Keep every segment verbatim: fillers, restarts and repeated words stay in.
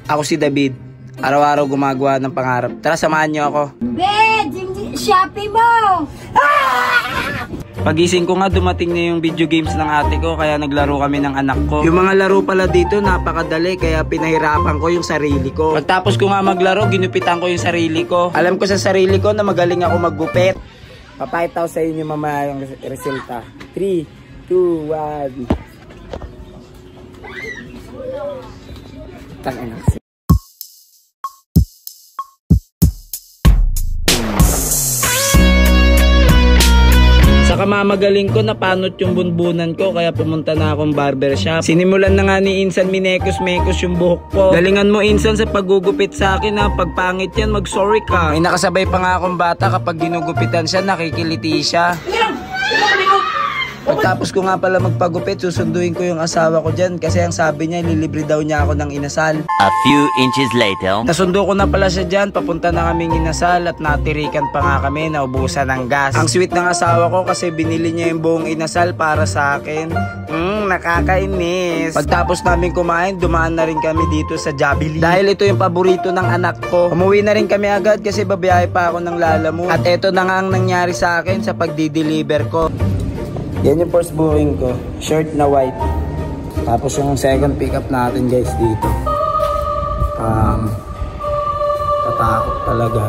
Ako si David. Araw-araw gumagawa ng pangarap. Tara, samahan niyo ako. Bed! Shopee mo! Ah! Pagising ko nga, dumating na yung video games ng ate ko, kaya naglaro kami ng anak ko. Yung mga laro pala dito, napakadali, kaya pinahirapan ko yung sarili ko. Pagtapos ko nga maglaro, ginupitan ko yung sarili ko. Alam ko sa sarili ko na magaling ako maggupit. Papakita ko sa inyo mamaya yung resulta. three, two, one. Tangina. Sa kamamagaling ko, napanot yung bunbunan ko, kaya pumunta na akong barbershop. Sinimulan na nga ni Insan minekos-mekos yung buhok ko. Galingan mo, Insan, sa paggugupit sa akin ha. Pag pangit yan, mag-sorry ka. May nakasabay pa nga akong bata, kapag ginugupitan siya, nakikiliti siya. Pagtapos ko nga pala magpagupit, susunduin ko yung asawa ko dyan kasi ang sabi niya, ililibre daw niya ako ng inasal. A few inches later. Nasundo ko na pala siya dyan, papunta na kaming inasal at natirikan pa nga kami, naubusan ng gas. Ang sweet ng asawa ko kasi binili niya yung buong inasal para sa akin. Hmm, nakakainis. Pagtapos namin kumain, dumaan na rin kami dito sa Jollibee. Dahil ito yung paborito ng anak ko. Umuwi na rin kami agad kasi babiyahe pa ako ng Lalamove. At ito na nga ang nangyari sa akin sa pagdi-deliver ko. Yan yung first booking ko, shirt na white. Tapos yung second pickup natin guys dito. Um, tatakot talaga.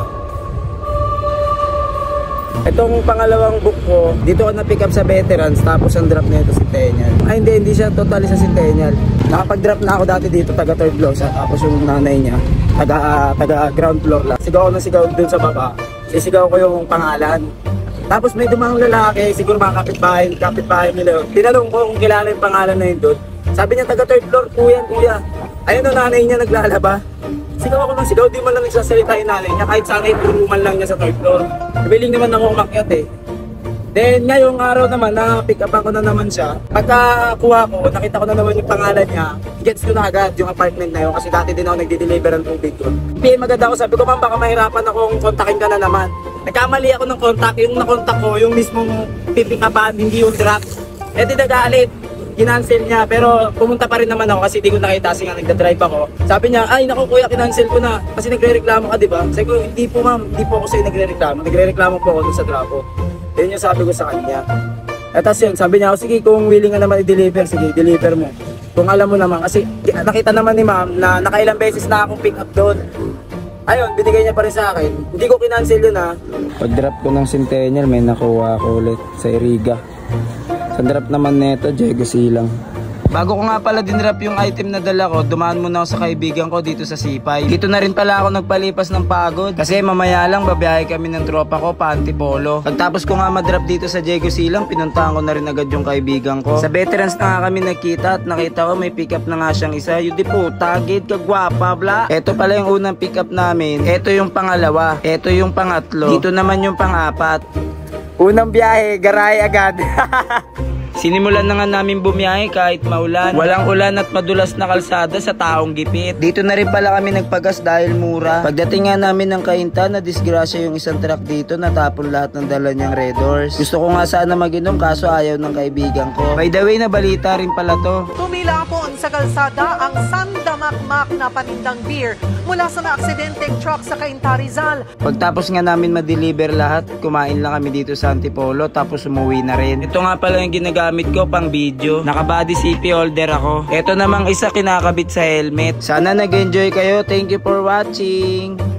Itong pangalawang book ko, dito ko na pick up sa veterans, tapos ang drop na ito Centennial. Ay hindi, hindi siya totally sa Centennial. Nakapag-drop na ako dati dito, taga third floor, tapos yung nanay niya, taga, uh, taga ground floor lang. Sigaw ko na sigaw dun sa baba, sisigaw ko yung pangalan. Tapos may dumang lalaki, siguro mga kapitbahay, kapitbahay nila. Tinanong ko kung kilala yung pangalan na yun doon. Sabi niya, taga third floor, kuya, kuya. Ayun o, nanay niya naglalaba. Sigaw ako ng sigaw, di man lang nagsasalita yung nanay niya. Kahit sana ipuruman lang niya sa third floor. Nabiling naman ako umakyat eh. Then ngayong araw naman, na-pick up ako na naman siya. Pagkakuha ko, nakita ko na naman yung pangalan niya. Gets ko na agad yung apartment na yun kasi dati din ako nagde-deliver ng tubig ko. P M agad ako, sabi ko, ma'am, baka mahirapan akong kontakin ka na naman. Nagkamali ako ng contact, yung nakontak ko, yung mismong pipick upan, hindi yung drop. Eh di nagalit, ginancel niya, pero pumunta pa rin naman ako kasi di ko nakita kasi nga nagda-drive ako. Sabi niya, ay naku kuya, kinancel ko na kasi nagre-reklamo ka, di ba? Sabi ko, hindi po ma'am, hindi po ako sa'yo nagre-reklamo. Nagre-reklamo po ako dun sa drapo. Yun yung sabi ko sa kanya. At tapos yun, sabi niya, oh, sige kung willing ka naman i-deliver, sige, deliver mo. Kung alam mo naman, kasi nakita naman ni ma'am na nakailang beses na akong pick up doon. Ayun, binigay niya pa rin sa akin. Hindi ko kinancel yun ha. Pag-drop ko ng Centennial, may nakuha ko ulit sa Iriga. Sa drop naman neto, Diego Silang. Bago ko nga pala dinrap yung item na dala ko, dumaan muna ako sa kaibigan ko dito sa Sipay. Dito na rin pala ako nagpalipas ng pagod. Kasi mamaya lang babiyahe kami ng tropa ko pa Antipolo. Pagtapos ko nga madrop dito sa Diego Silang, pinuntahan ko na rin agad yung kaibigan ko. Sa veterans na nga kami nakita at nakita ko may pick up na nga siyang isa. Yun di po, tagid kagwapa bla. Ito pala yung unang pick up namin. Ito yung pangalawa. Ito yung pangatlo. Dito naman yung pangapat. Unang biyahe, garay agad. Sinimulan na nga namin bumiyahe kahit maulan. Walang ulan at madulas na kalsada sa taong gipit. Dito na rin pala kami nagpagas dahil mura. Pagdating nga namin ng Kainta, na disgrasya yung isang truck dito, natapon lahat ng dala niyang Red Horse. Gusto ko nga sana mag-inom kaso ayaw ng kaibigan ko. By the way, na balita rin pala to. Tumilapon sa kalsada ang sandamakmak na panindang beer mula sa naaksidenteng truck sa Cainta, Rizal. Pagtapos nga namin ma-deliver lahat, kumain lang kami dito sa Antipolo tapos umuwi na rin. Ito nga pala yung ginagamit ko pang video. Naka-body C P holder ako. Ito namang isa kinakabit sa helmet. Sana nag-enjoy kayo. Thank you for watching.